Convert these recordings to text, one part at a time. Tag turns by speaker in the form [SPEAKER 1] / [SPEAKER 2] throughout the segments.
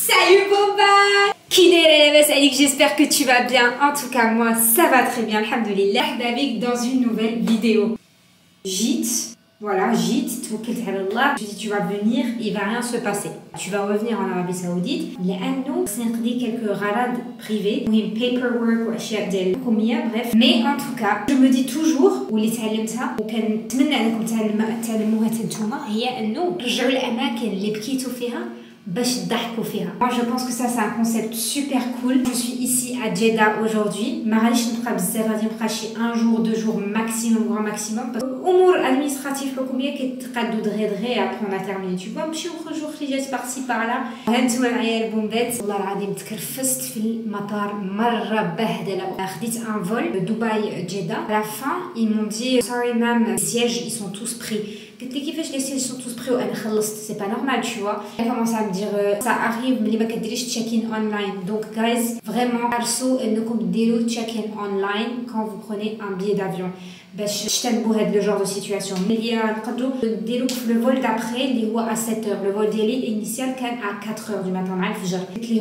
[SPEAKER 1] Salut Boba! J'espère que tu vas bien. En tout cas, moi, ça va très bien. Alhamdoulilah. Avec dans une nouvelle vidéo. Gîte. Voilà, gîte. Je dis, tu vas venir, il va rien se passer. Tu vas revenir en Arabie Saoudite. لأنه سنقضي quelques رالات privées. paperwork وأشياء ديال الحكومية. Bref. Mais en tout cas, je me dis toujours واللي تعلمتها وكنتمنى أنكم تعلموها نتوما هي أنه رجعوا الأماكن اللي بكيتوا فيها. Moi je pense que ça c'est un concept super cool. Je suis ici à Jeddah aujourd'hui. Un jour, 2 jours maximum, grand maximum. Amour administratif حكومية كيتقادو دغيا après on a terminé. Tu vois نمشيو نخرجوا خريجات par-ci par-là. هانتوما معايا البومبات. والله العظيم تكرفست في المطار مرة بهدلة. خديت un vol de Dubaï Jeddah. À la fin ils m'ont dit sorry ma'am, les sièges ils sont tous pris. Les sièges sont tous pris au c'est pas normal, tu vois. Elle commence à me dire ça arrive, mais les check-in online. Donc, guys, vraiment, perso, ne check-in online quand vous prenez un billet d'avion. Je t'aime pour être le genre de situation. Mais il y a le vol d'après, il est à 7h. Le vol initial à 4h du matin. Il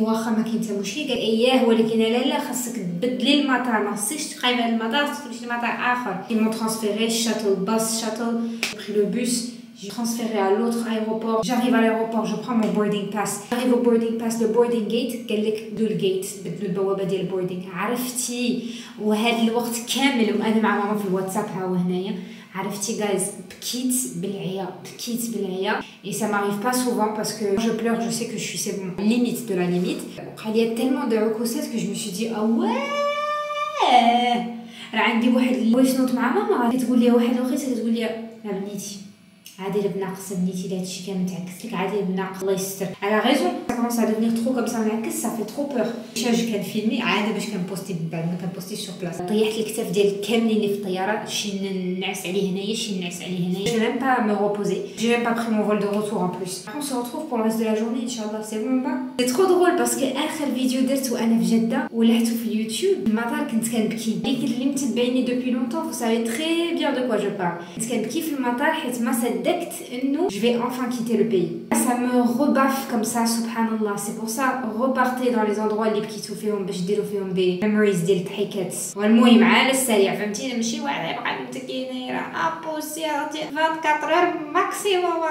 [SPEAKER 1] ils m'ont transféré shuttle bus, shuttle. J'ai pris le bus. J'ai transféré à l'autre aéroport. J'arrive à l'aéroport, je prends mon boarding pass. J'arrive au boarding pass, le boarding gate. قال لك دو الجيت بدلوا البوابه ديال البوردينغ. عرفتي وهذا الوقت كامل وانا مع ماما في الواتساب ها وهنايا. عرفتي guys, بكيت بالعيا. Et ça m'arrive pas souvent parce que quand je pleure, je sais que je suis c'est bon, limite de la limite. Il y a tellement de recousses que je me suis dit ah ouais. راه عندي واحد الفويس نوت مع ماما تقول لي واحد الوقيته تقول لي يا بنيتي عادي البناقص بنيتي لا هادشي كامل تعكس لك عادي البناقص الله يستر. على غيزون ça commence à devenir trop comme ça معكس ça fait trop peur. شاج كان فيلمي عادي باش كنبوستي بعد ما كنبوستي سور بلاص. طيحت الكتاف ديال كاملين اللي في الطياره شي نعس عليه هنايا شي نعس عليه هنايا. J'ai même pas me reposer. J'ai même pas pris mon vol de retour en plus. On se retrouve pour le reste de la journée inchallah. C'est bon pas. C'est trop drôle parce que اخر فيديو درت وانا في جده ولحته في اليوتيوب المطار كنت كنبكي. اللي متبعيني depuis longtemps vous savez très bien de quoi je parle. كنت كنبكي في المطار حيت ما صدقت انه je vais enfin quitter le pays. Ça me rebaffe comme ça, subhanallah. C'est pour ça, repartez dans les endroits اللي بكيتو فيهم باش ديروا فيهم دي memories ديال الضحكات. والمهم على السريع فهمتيني ماشي واحد يبقى متكيني راه ابوسي 24 heures maximum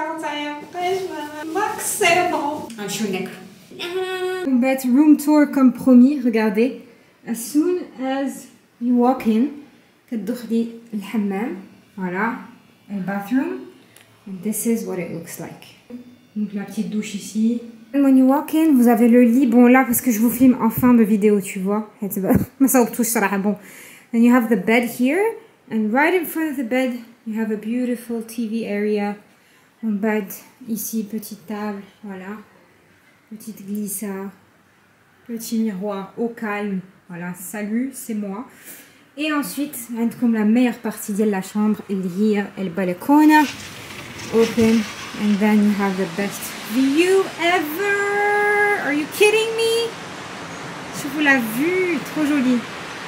[SPEAKER 1] maximum. نمشيو ناكلو. Combat room tour comme promis. Regardez, as soon as you walk in كتدخلي الحمام. Voilà, le bathroom. And this is what it looks like. Donc la petite douche ici. When you walk in, vous avez le lit. Bon là parce que je vous filme en fin de vidéo, tu vois. ما صوبتوش صراحة. Bon. Then you have the bed here, and right in front of the bed, you have a beautiful TV area. Un bed ici, petite table, voilà, petite glissade, petit miroir au calme. Voilà, salut, c'est moi. Et ensuite, comme la meilleure partie de la chambre, il y a le balcon. Open, and then you have the best view ever. Are you kidding me? Je vous la vue, trop jolie.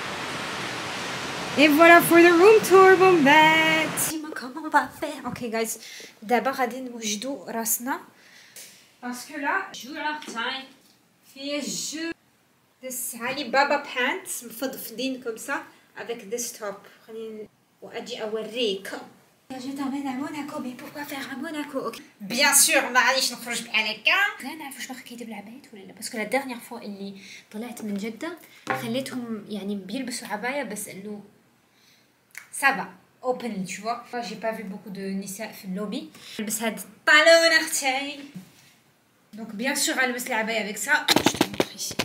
[SPEAKER 1] Et voilà for the room tour, bombette. Dis-moi comment on va faire. Ok guys, d'abord غادي نوجدو راسنا parce que là جو عرفتي فيه جو this علي بابا pants مفضفضين comme ça avec this top. خليني واجي اوريك. Je t'emmène à Monaco, mais pourquoi faire à Monaco? Okay. Bien sûr, معليش نخرج بحال هكا. لا نعرف واش باغي كيدير العبايات ولا لا باسكو لا ديرنيير فوا اللي طلعت من جدة خليتهم يعني بيلبسوا عباية بس انه سافا اوبن tu vois. J'ai pas vu beaucoup de نساء في اللوبي. نلبس هاد الطالون اختي. Donc bien sûr غنلبس العباية avec ça. Je te montre ici.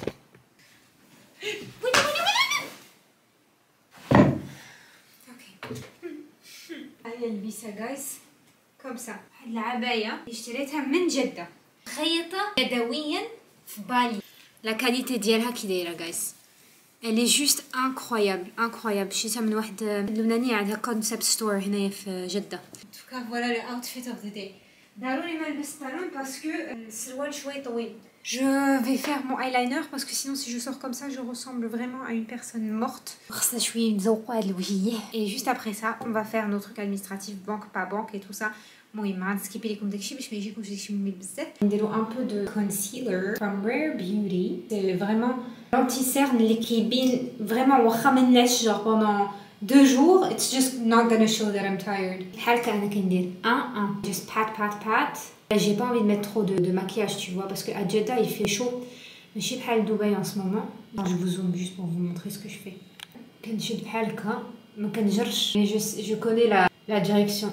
[SPEAKER 1] هي البسها جايز كوم سا. هاد العبايه اشتريتها من جده خيطه يدويا في بالي. لا كاليتي ديالها كي دايره جايز elle est juste incroyable. شريتها من واحد لبنانيه عندها كونسيبت ستور هنايا في جده. توكا فوالا لو اوتفيت اوف ذا داي. ضروري ما نلبس الطالون باسكو السروال شويه طويل. Je vais faire mon eyeliner parce que sinon si je sors comme ça je ressemble vraiment à une personne morte. Et juste après ça on va faire nos trucs administratifs, banque pas banque et tout ça. المهم عاد سكيبي لكم داكشي باش ما يجيكمش داكشي ممل بزاف. نديرو ان بو دو كونسيلر from Rare Beauty. سي فريمون لانتي سيرن اللي كيبين فريمون واخا ما نعش جوغ بوندون 2 jours it's just not gonna show that I'm tired. بحال هكا انا كندير just pat. J'ai pas envie de mettre trop de maquillage, tu vois, parce qu'à Jeddah il fait chaud. Je suis à Dubaï en ce moment. Alors, je vous zoome juste pour vous montrer ce que je fais. كنشد بحال هكا ما كنجرش mais je connais la direction.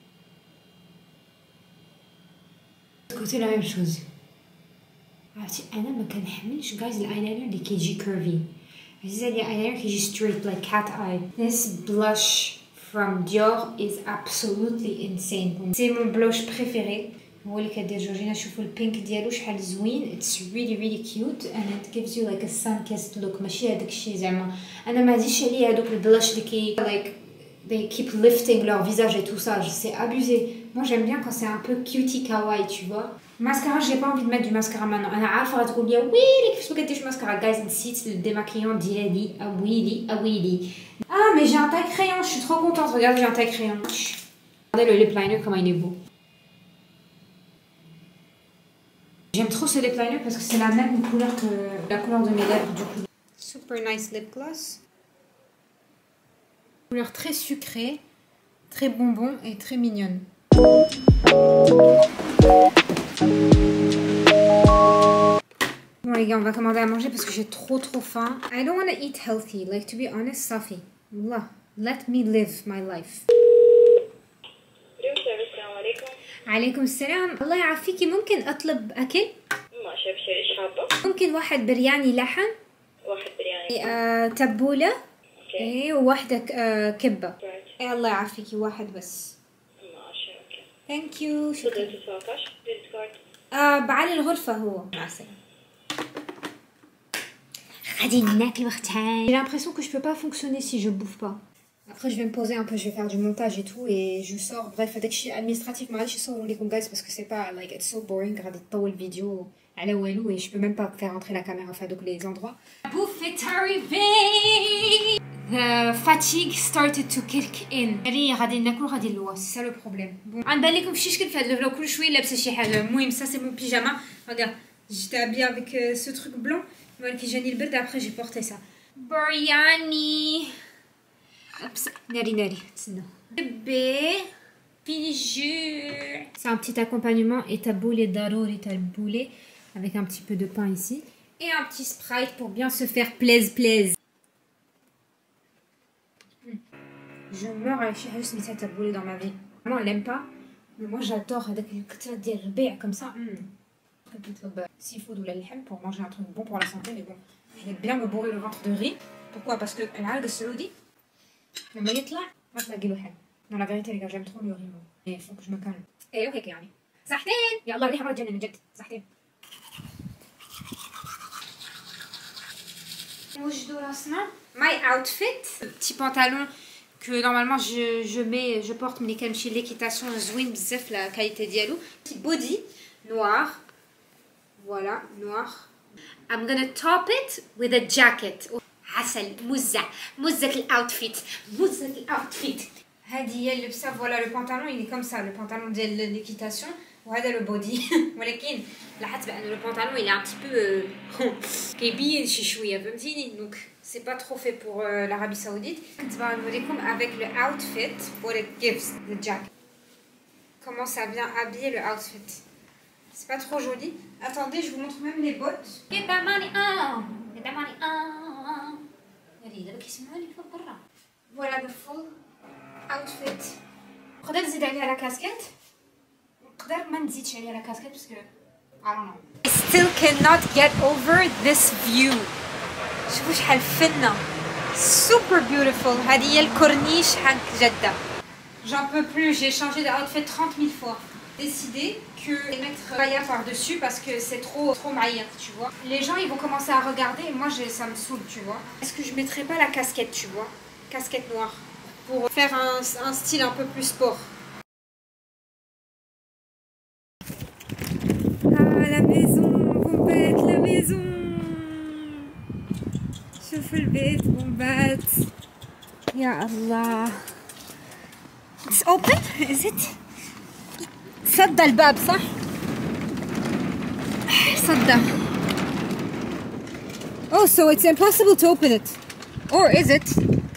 [SPEAKER 1] Côté la même chose. عرفتي انا ما كنحملش guys الايلاينر اللي كيجي كيرفي. عزيزه لي الايلاينر كيجي straight like cat eye. This blush from Dior is absolutely insane. C'est mon blush préféré. هو اللي كدير جورجينا. شوفوا البينك ديالو شحال زوين. It's really cute and it gives you like a sun-kissed look. ماشي هذاك الشيء زعما انا ما عاديش عليا هذوك البلاش اللي كي like they keep lifting leur visage et tout ça. C'est abusé. Moi j'aime bien quand c'est un peu cutie kawaii, tu vois. Mascara, j'ai pas envie de mettre du mascara maintenant. انا عارفه غتقول لي ويلي كيفاش ما كديرش mascara. Guys, نسيت الديماكيون ديالي. ويلي. Ah mais j'ai un taille crayon. Je suis trop contente. Regardez, j'ai un taille crayon. Regardez le lip liner comment il est beau. J'aime trop ce lip liner parce que c'est la même couleur que la couleur de mes lèvres du coup. Super nice lip gloss. Couleur très sucrée, très bonbon et très mignonne. Bon les gars, on va commander à manger parce que j'ai trop faim. I don't want to eat healthy. Like to be honest, Safi. Allah, let me live my life. عليكم السلام. الله يعافيكي، ممكن اطلب اكل؟
[SPEAKER 2] ماشي ابشري. ايش حابه؟
[SPEAKER 1] ممكن واحد برياني لحم،
[SPEAKER 2] واحد برياني
[SPEAKER 1] تبوله،
[SPEAKER 2] اوكي،
[SPEAKER 1] ايه، وواحده كبه.
[SPEAKER 2] ايه
[SPEAKER 1] الله يعافيكي، واحد بس.
[SPEAKER 2] ماشي اوكي.
[SPEAKER 1] ثانك يو. شكرا.
[SPEAKER 2] تفضلي 19 كريدت كارد.
[SPEAKER 1] بعلي الغرفه هو. مع السلامه. غادي ناكل وقتها. J'ai l'impression que je peux pas fonctionner si je bouffe pas. Après je vais me poser un peu, je vais faire du montage et tout et je sors. Bref, هذاك الشيء administratif ما غاديش نصور لكم guys parce que c'est pas like it's so boring. غادي تطول الفيديو على والو et je peux même pas faire entrer la caméra في هذوك les endroits. Bouffe est arrivé. The fatigue started to kick in. يعني غادي ناكل غادي نلوى، c'est ça le problème. Bon, غنبان لكم شي شكل في هذا الفلوق كل شويه لابسه شي حاجه. المهم ça c'est mon pyjama. Regarde, j'étais habillée avec ce truc blanc. ولكن جاني البرد. après j'ai porté ça. برياني. ناري تسنى بيبي في الجوع. C'est un petit accompagnement et taboulé ضروري تاع البولي avec un petit peu de pain ici et un petit Sprite pour bien se faire plaise. Je meurs avec شي حاجه سميتها taboulé dans ma vie. Moi elle aime pas mais moi j'adore هذاك الكتره ديال الربيع comme ça. نطلب seafood ولا اللحم pour manger un truc bon pour la santé mais bon je vais bien me bourrer le ventre de riz. Pourquoi? parce que العرق السعودي لما يطلع ما تلاقي له حل. انا فيريتي لي جيم ترو لو ريمو ايه فوق جو مكان ايه وهيك يعني صحتين. يا الله الريحه مرة تجنن جد. صحتين. نوجدوا راسنا. ماي اوتفيت بتي بانطالون que normalement je porte ملي كنمشي ليكيتاسيون. زوين بزاف لا كاليتي ديالو. بودي نوار. voilà noir. I'm gonna top it with a jacket. عسل. مزة الاوتفيت. هذه هي اللبسه. فوالا لو بانطالون il est comme ça. لو بانطالون ديال ليكيتاسيون وهذا لو بودي. ولكن لاحظت بان لو بانطالون il est un petit peu كيبين شي شويه فهمتيني. دونك c'est pas trop fait pour l'Arabie Saoudite. كنت باغا نوريكم avec le outfit what it gives the jacket. comment ça vient habiller le outfit. c'est pas trop joli. attendez je vous montre même les bottes. get that money on. دابا كيسمعوني فوق برا. فوالا the full outfit. نقدر نزيد عليها لا كاسكيت نقدر ما نزيدش عليها لا كاسكيت باسكو I don't know. I still cannot get over this view. شوفوا شحال فنة. super beautiful. هذه هي الكورنيش حق جدة. j'en peux plus. j'ai changé de outfit 30 000 fois. décidé que les mettre Raya par-dessus parce que c'est trop maillard, tu vois. Les gens ils vont commencer à regarder et moi ça me saoule, tu vois. Est-ce que je mettrais pas la casquette, tu vois, casquette noire pour faire un style un peu plus sport. Ah la maison, Bombette, la maison. شوفوا البيت بومبات. يا الله. It's open, is it? صدى الباب صح؟ صدى. Oh, so it's impossible to open it. Or is it?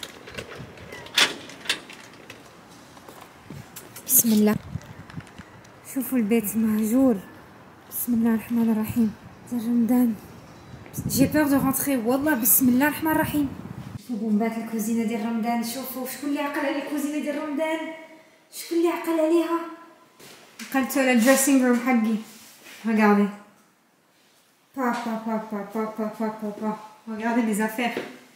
[SPEAKER 1] بسم الله. شوفوا البيت مهجور. بسم الله الرحمن الرحيم. رمضان. J'ai peur de rentrer. والله بسم الله الرحمن الرحيم. شوفوا بومبات الكوزينة ديال رمضان. شوفوا شكون اللي عقل على الكوزينة ديال رمضان. شكون اللي عقل عليها. عقلتو على الدريسينغ روم حقي. Regardez. Pa. Regardez mes affaires.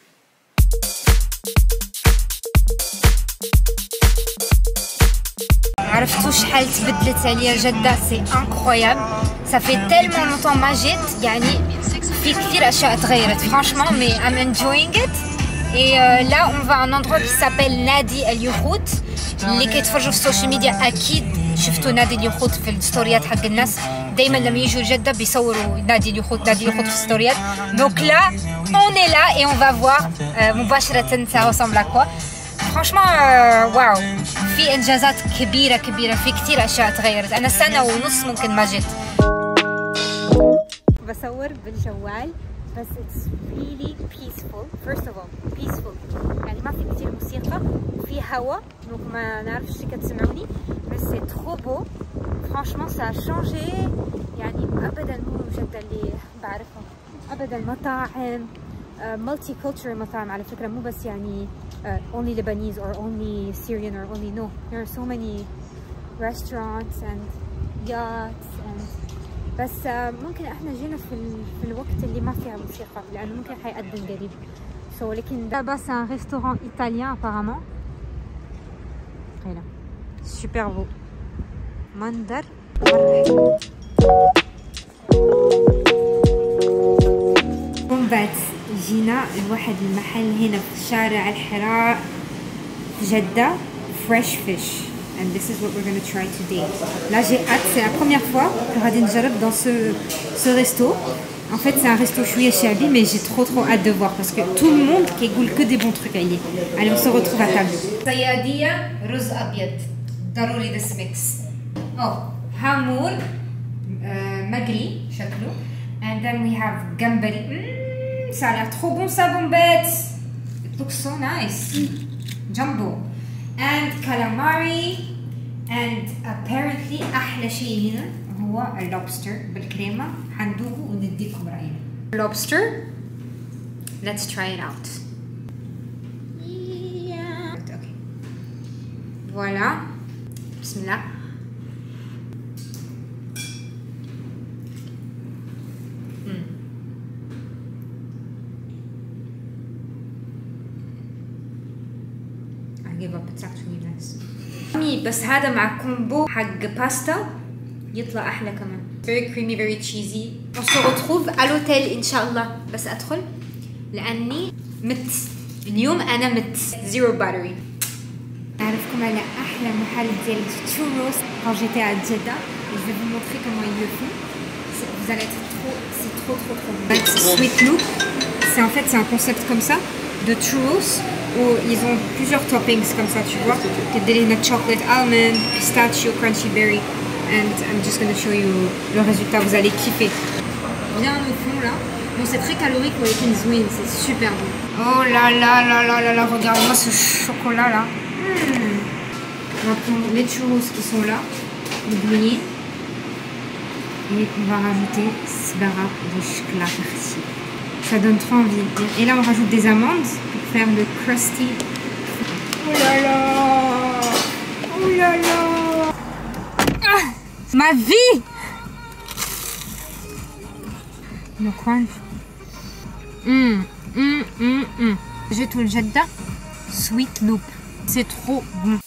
[SPEAKER 1] عرفتوا شحال تبدلت عليا جدة. سي انكرويابل. Ça fait tellement longtemps ما جيت يعني في كثير اشياء تغيرت franchement mais I'm enjoying it. Et là on va à un endroit qui s'appelle نادي اليخوت. اللي كيتفرجوا في السوشيال ميديا اكيد شفتوا نادي اليخوت في الستوريات حق الناس. دائما لما يجوا جدة بيصوروا نادي اليخوت في الستوريات. Donc là on est là et on va voir مباشرة ça ressemble à quoi. Franchement واو في انجازات كبيرة في كثير اشياء تغيرت. انا سنة ونص ممكن ما جيت. بصور بالجوال بس it's really peaceful. First of all peaceful يعني ما في كثير موسيقى وفي هواء دونك ما نعرفش اش كتسمعوني بس سي ترو بو. فرانشمون سا شانجي يعني ابدا مو جدة اللي بعرفها ابدا. مطاعم مالتي كولتشر مطاعم على فكرة مو بس يعني only Lebanese or only Syrian or only no. There are so many restaurants and yachts and بس ممكن احنا جينا في الوقت اللي ما فيها موسيقى لانه ممكن حيأذن قريب. لكن دابا سي ان ريستورون ايطاليان ابارامون. هنا سوبر بو منظر مرة بومبات. جينا لواحد المحل هنا في شارع الحراء في جدة فريش فيش. And this is what we're going to try today. Là j'ai hâte, c'est la première fois que غادي نجرب dans ce resto. En fait c'est un resto شوية شعبي mais j'ai trop hâte de voir parce que tout le monde كيقول que des bons trucs. Allez on se retrouve à table. صيادية رز أبيض ضروري this mix. هامور مقلي شكله. And then we have جمبري. Ça a l'air trop bon ça bombette. It looks so nice. Jumbo. And calamari. And apparently أحلى شيء هنا هو اللوبستر بالكريمة. حندوقه ونديكم رأينا. Lobster. Let's try it out. Yeah. Okay. Voilà. بسم الله. give up. It's actually nice. بس هذا مع كومبو حق باستا يطلع أحلى كمان. Very creamy, very cheesy. On se retrouve à l'hôtel إن شاء الله. بس أدخل لأني مت. اليوم أنا مت. Zero battery. أعرفكم على أحلى محل ديال churros quand j'étais à Jeddah. Je vais vous montrer comment ils le font. Vous allez être c'est trop bon. Sweet Loop. C'est un concept comme ça de churros. Où ils ont plusieurs toppings comme ça, tu vois. Des chocolate almond, pistachio, crunchy berry. And I'm just gonna show you le résultat, vous allez kiffer. Bien au fond là. Bon, c'est très calorique pour les Kingswin, c'est super bon. Oh là là, regarde-moi ce chocolat là. On va prendre les churros qui sont là, les beignets. Et on va rajouter sbara de chocolat farci. Ça donne trop envie. Et là on rajoute des amandes pour faire le crusty. Oh là là. Ah, ma vie. Le crunch. J'ai tout le Jeddah Sweet Loop. C'est trop bon.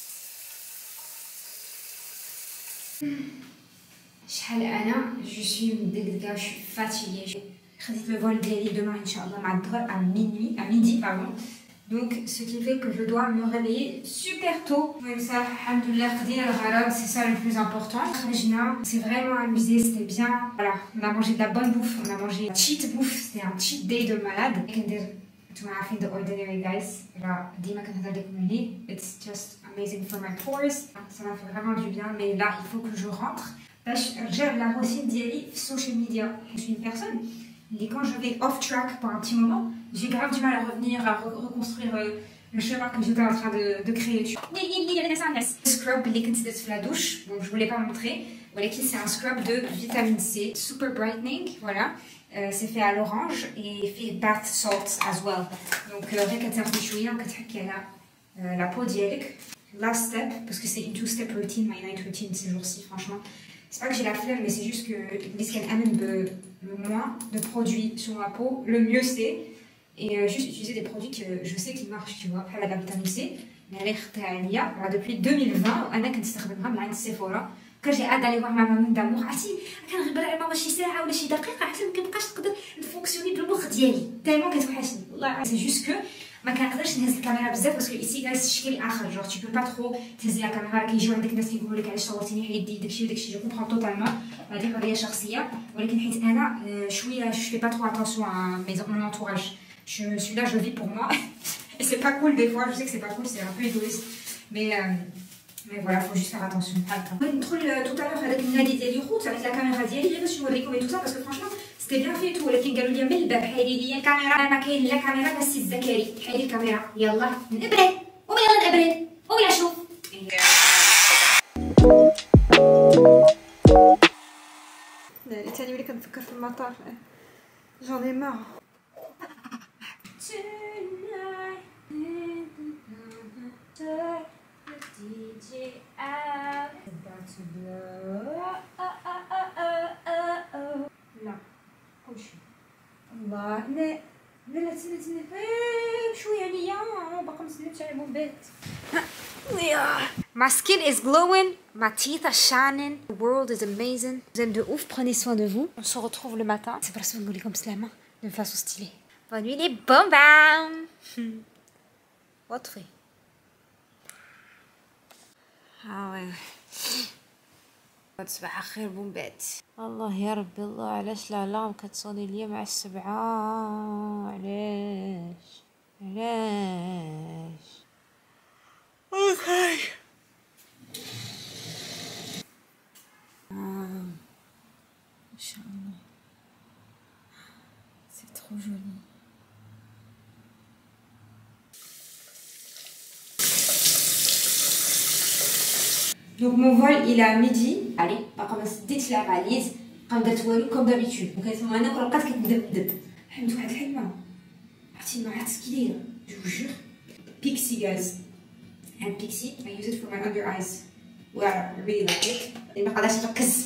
[SPEAKER 1] Je suis مدقدقة, je suis fatiguée. خديت le vol ديالي demain Inch'Allah مع الظهر à midi pardon. Donc ce qui fait que je dois me réveiller super tôt. Comme ça, alhamdoulilah, khadina al-gharab, c'est ça le plus important. C'est vraiment amusé, c'était bien. Voilà, on a mangé de la bonne bouffe, on a mangé cheat bouffe, c'était un cheat day de malade. انتم عارفين the ordinary guys. ديما كنهضر لكم الليل. It's just amazing for my pores. Ça m'a fait vraiment du bien, mais là, il faut que je rentre. J'aime la routine d'Yali social media. Je suis une personne, et quand je vais off track pour un petit moment, j'ai grave du mal à revenir, à reconstruire le chemin que j'étais en train de créer. Le scrub اللي كنت درت في la douche, bon je voulais pas montrer. Voilà, c'est un scrub de vitamine C, super brightening, voilà. C'est fait à l'orange et fait bath salts as well. Donc كتاخدي شويه وكتحكي على la peau ديالك. Last step, parce que c'est une two-step routine, my night routine ces jours-ci, franchement. C'est pas que j'ai la flemme, mais c'est juste que ce qu'elle amène le moins de produits sur ma peau, le mieux c'est. Et juste utiliser des produits que je sais qui marchent, tu vois. Après la vitamine C, depuis 2020, أنا كنت استخدمها من عند سيفورا. كان جي عاد علي واحد من دامور عرفتي كنغبر على ماما شي ساعه ولا شي دقيقه حتى ما كنبقاش نقدر نفونكسيوني بالمخ ديالي تالمون كتوحشني والله سي جوست كو ما كنقدرش نهز الكاميرا بزاف باسكو ايسي جالس الشكل اخر جوغ تي بو با ترو تهزي لا كاميرا كيجيو عندك ناس كيقولوا لك علاش صورتيني حيدي داكشي وداكشي جو كومبرون توتالمون هذه حريه شخصيه ولكن حيت انا شويه جو في با ترو اتونسيون ا مون انتوراج je suis là je vis pour moi et c'est pas cool des fois je sais que c'est pas cool c'est un peu égoïste mais voilà, faut juste faire attention. Contrôle tout à l'heure avec une nadi ديال الخوت avec la caméra ديالي غير باش نوريكم et tout ça parce que franchement c'était bien fait et tout ولكن قالوا لي من الباب حيدي لي الكاميرا ما كاين لا كاميرا بس الزكري حيدي الكاميرا يلا نبرد ويلا نبرد ويلا شوف لا ثاني ملي كنفكر في المطار j'en ai marre. DJ out about to blow لا كلشي الله لا تسنى شويه عليا باقا مسنتش على الموبيل. My skin is glowing, my teeth are shining, the world is amazing. Vous êtes de ouf, prenez soin de vous. On se retrouve le matin. C'est pour ça que vous comme سلامة d'une façon stylée. Bonne nuit les bonbons. Votre هاوي صباح الخير بومبات. الله يا ربي الله علاش الالارم كتصوني ليا مع 7 علاش اوكي ما شاء الله سي ترو جولي. Donc mon vol il est à midi. Allez, باقا ما سديتش لا فاليز بقا درت والو كوم دابيتود وكنسمع انا ولقات كتبدا حملت واحد الحلمه عرفتي ما عرفتش كي دايره جو جور بيكسي غاز and Pixie I use it for my under eyes well I really like it ما قدرتش نركز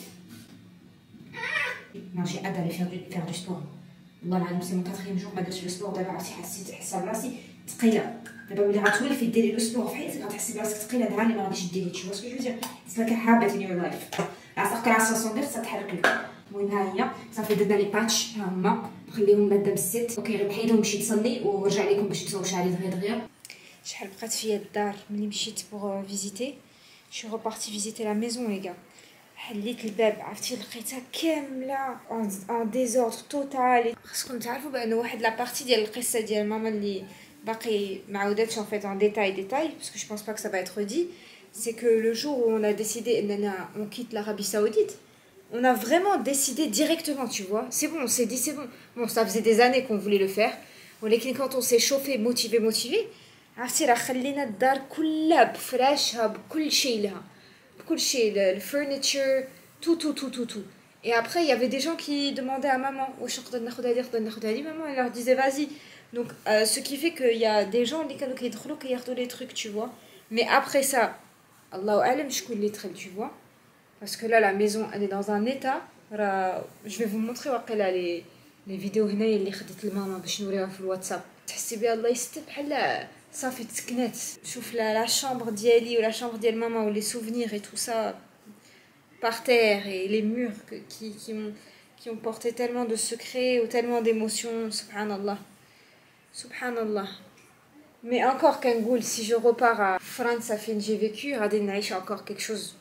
[SPEAKER 1] ماشي ادري faire du sport والله العظيم سي مون 4 jour ما درتش لو سبور دابا عرفتي حاسه براسي ثقيله دابا ملي غتولي ديري لو سبور في حياتك غتحسي براسك ثقيله نهار اللي ما غاديش ديري تشوف واش كيجوز اتس لايك حابه in your life عصاك راسها صوندير خصها تحرك لك. المهم ها هي صافي درنا لي باتش ها هما نخليهم ماده بالست اوكي غير بحيدهم نمشي نصلي ونرجع لكم باش تصاوبوا شعري دغيا. شحال بقات فيا الدار ملي مشيت بوغ فيزيتي شو reparti فيزيتي لا ميزون لي غا حليت الباب عرفتي لقيتها كامله ان ديزوردر توتال. خصكم تعرفوا بان واحد لا بارتي ديال القصه ديال ماما اللي باقي معاوداتش en fait en détail parce que je pense pas que ça va être dit, c'est que le jour où on a décidé on quitte l'Arabie Saoudite, on a vraiment décidé directement, tu vois. C'est bon, on s'est dit c'est bon. Bon, ça faisait des années qu'on voulait le faire. ولكن quand on s'est chauffé motivé عرفتي راه خلينا الدار كلها بفراشها بكل شيء لها بكل شيء الفurniture tout. Et après il y avait des gens qui demandaient à maman واش نقدر ناخذ هذه maman elle leur disait vas-y. Donc ce qui fait qu'il y a des gens qui يدخلوا كياخذوا les trucs, tu vois. Mais après ça الله اعلم شكون اللي دخل, tu vois. Parce que là la maison elle est dans un état je vais vous montrer واقيلا les vidéos هنايا اللي خديت لماما باش نوريها في الواتساب تحسي بها الله يستر بحال صافي تسكنات. شوف la chambre ديالي ولا chambre ديال ماما و les souvenirs et tout ça par terre et les murs qui ont porté tellement de secrets ou tellement d'émotions. Subhanallah. Mais encore qu'un goût, si je repars à France, j'ai vécu, à des naïches encore quelque chose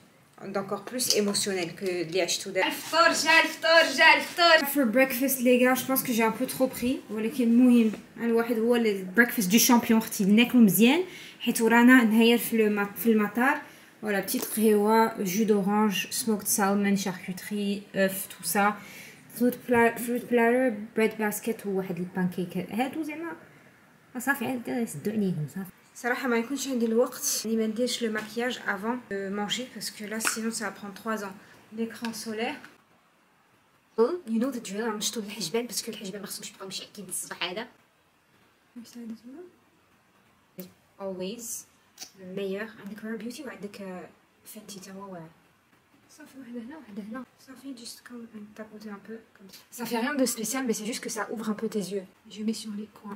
[SPEAKER 1] d'encore plus émotionnel que اللي عشتو دابا. الفطور جا الفطور. For breakfast les gars, je pense que j'ai un peu trop pris ولكن المهم الواحد هو البريكفاست دو شامبيون اختي ناكلو مزيان حيت ورانا نهاير في المطار. Voilà, petite قهوة, jus d'orange, smoked salmon, charcuterie, œufs, tout ça. Fruit platter, bread basket وواحد البانكيك هادو زعما صافي عاد سدو عليهم صافي. صراحة ما يكونش عندي الوقت اني ما نديرش لو ماكياج avant de manger parce que là sinon ça va prendre 3 ans. L'écran solaire. You know the drill. عم نشطو الحجبان باسكو الحجبان ما خصهمش يبقاو مشعكين الصباح هذا. Always الميور. عندك رار بيوتي وعندك فانتي تا هو واعر. صافي واحدة هنا واحدة هنا. صافي juste comme tapoter un peu comme ça. Ça fait rien de spécial mais c'est juste que ça ouvre un peu tes yeux. Je mets sur les coins.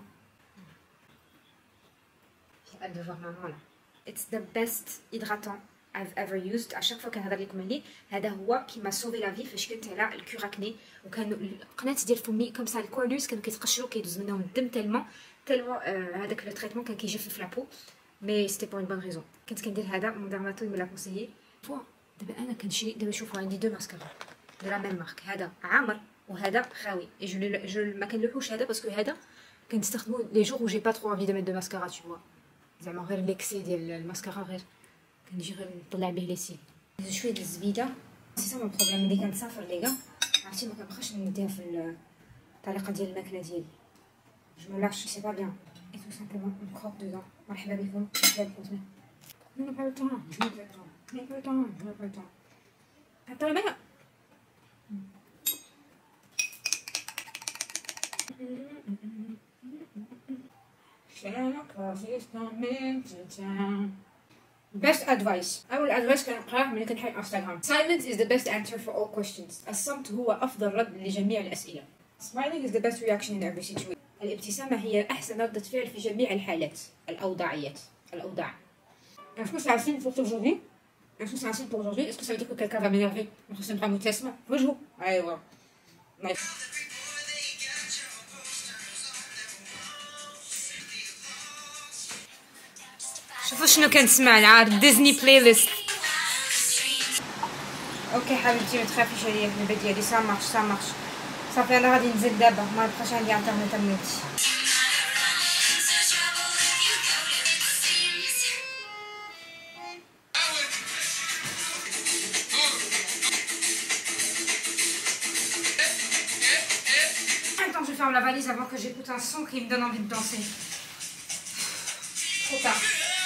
[SPEAKER 1] J'ai hâte de voir maman là. It's the best hydratant I've ever used. À chaque fois كنهضر لكم عليه هذا هو كي ما سوفي لا في فاش كنت على الكوراكني وكانوا القناه ديال فمي كوم سا الكورنوس كانوا كيتقشروا كيدوز منهم الدم تالمون هذاك لو تريتمون كان كيجفف لابو مي سيتي بور اون بون ريزون. كنت كندير هذا مون ديرماتول مي لا كونسيي فوا. دابا انا كنشري دابا شوفوا عندي دو ماسكارا دو لا ميم مارك هذا عامر وهذا خاوي. جو ما كنلوحوش هذا باسكو هذا كنستخدمو لي جور و جي با ترو انفي دو ميت دو ماسكارا تو فوا زعما غير ليكسي ديال الماسكارا غير كنجي غير نطلع به لي سيل. شويه د الزبيده سي سا مون بروبليم ملي كنسافر ليغا عرفتي ما كنبقاش نديها في الطريقه ديال الماكله ديالي. جو مو لاش سي با بيان اي تو سامبلومون اون كروب دودون. مرحبا بكم مرحبا بكم. نو با لو طون جو n'ai pas le temps, je n'ai pas le temps. Attends, le mec. Best advice. أول advice كنقراه ملي كنحل انستغرام. Silence is the best answer for all questions. الصمت هو أفضل رد لجميع الأسئلة. Smiling is the best reaction in every situation. الابتسامة هي أحسن ردة فعل في جميع الحالات. الأوضاع. Est-ce que c'est assez pour aujourd'hui? Est-ce que c'est assez pour aujourd'hui? Est-ce que ça veut dire que quelqu'un va m'énerver? On se prend mon classement. Bonjour. Allez, voilà. Nice. شوفوا شنو كنسمع العار ديزني بلاي ليست. اوكي حبيبتي ما تخافيش عليا في البيت ديالي سا مارش صافي انا غادي ننزل دابا ما بقاش عندي انترنت امنيتي. Je ferme la valise avant que j'écoute un son qui me donne envie de danser. Trop tard.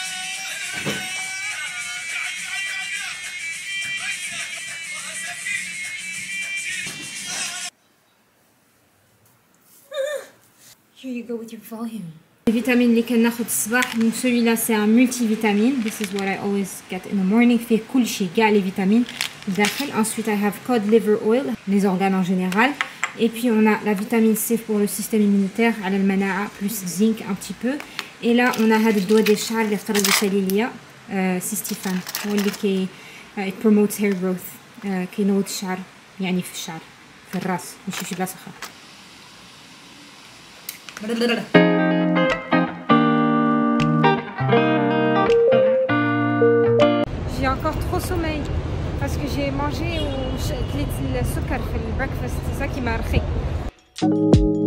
[SPEAKER 1] Here you go with your volume. Les vitamines اللي كناخد الصباح donc celui-là c'est un multivitamine. This is what I always get in the morning. فيه كل شيء كاع les vitamines داخل. Ensuite I have cod liver oil, les organes en général. Et puis on a la vitamine C pour le système immunitaire, على المناعة plus zinc un petit peu. Et là on a هذا الدواء ديال الشعر اللي اختاره لي ليا سيستيفان هو اللي كي it promotes hair growth كينوض الشعر يعني في الشعر في الراس ماشي في بلاصة أخرى. J'ai encore trop sommeil parce que j'ai mangé ou كليت السكر في البريكفاست c'est ça qui m'a رخي.